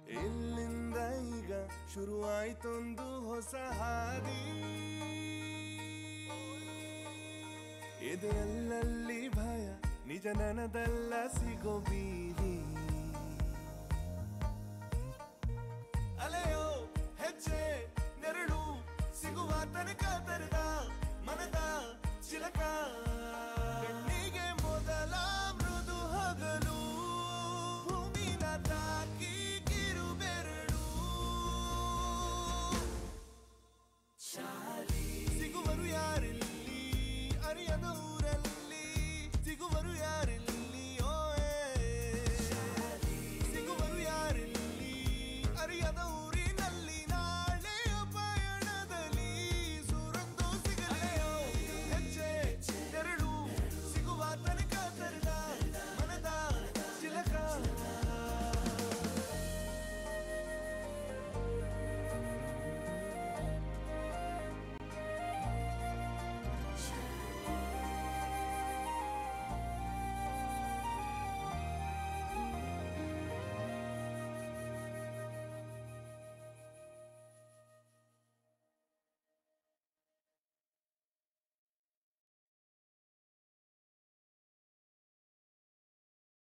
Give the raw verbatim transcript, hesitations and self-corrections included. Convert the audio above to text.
ಇಲ್ಲಿಂದ ಈಗ ಶುರುವಾಯ್ತೊಂದು ಹೊಸ ಹಾದಿ ಇದೆಲ್ಲಲ್ಲಿ ಭಯ ನಿಜ ನನದಲ್ಲ ಸಿಗೋ ಬೀದಿ ಅಲೆಯೋ ಹೆಜ್ಜೆ ನೆರಳು ಸಿಗುವ ತನಕ ತೆರೆದ ಮನದ ಚಿಲಕ